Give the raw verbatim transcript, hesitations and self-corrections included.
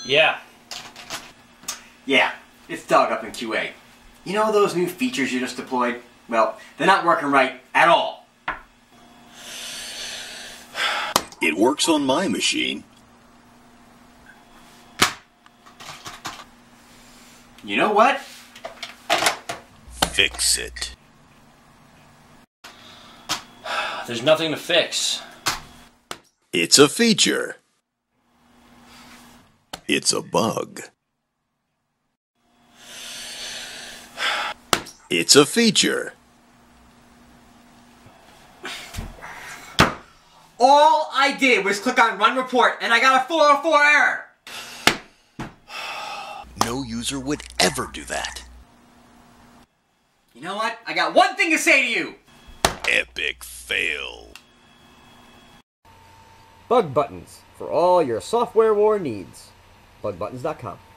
Yeah. Yeah, it's dug up in Q A. You know those new features you just deployed? Well, they're not working right at all. It works on my machine. You know what? Fix it. There's nothing to fix. It's a feature. It's a bug. It's a feature. All I did was click on Run Report, and I got a four oh four error! No user would ever do that. You know what? I got one thing to say to you! Epic fail. BugButtons, for all your software war needs. bug buttons dot com